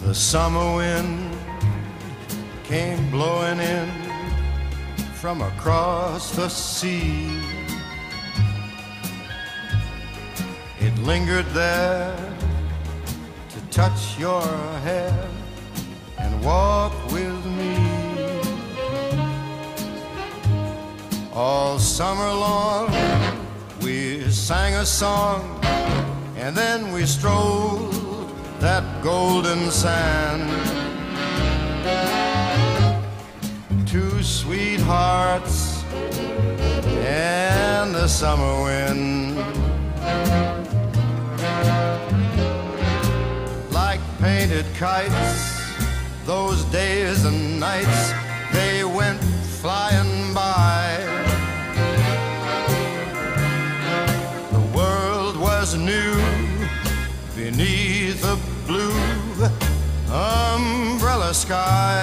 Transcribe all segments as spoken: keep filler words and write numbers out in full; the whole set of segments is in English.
The summer wind came blowing in from across the sea. It lingered there to touch your hair and walk with me. All summer long we sang a song, and then we strolled that golden sand. Two sweethearts and the summer wind, like painted kites, those days and nights, they went flying by. The world was new beneath a blue umbrella sky.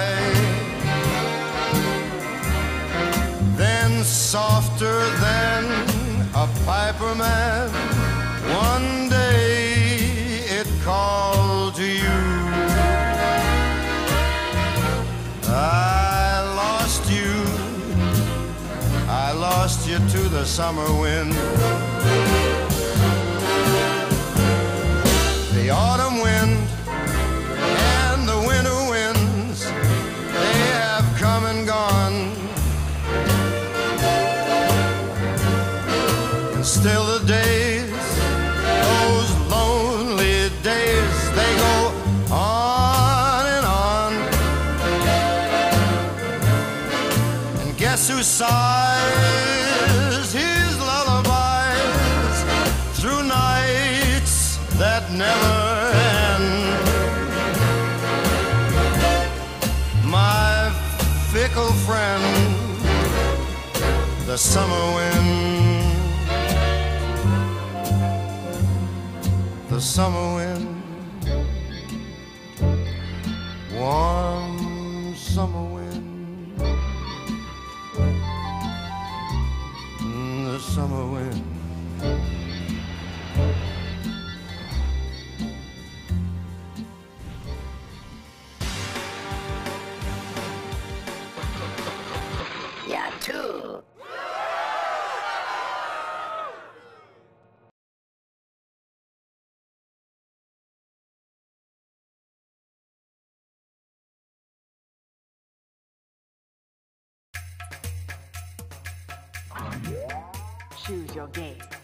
Then softer than a piper man, one day it called to you. I lost you, I lost you to the summer wind. The autumn wind and the winter winds, they have come and gone. And still the days, those lonely days, they go on and on. And guess who sighs his lullabies through nights that never end? My fickle friend, the summer wind. The summer wind, warm summer wind, the summer wind. Yeah, too. Choose your game.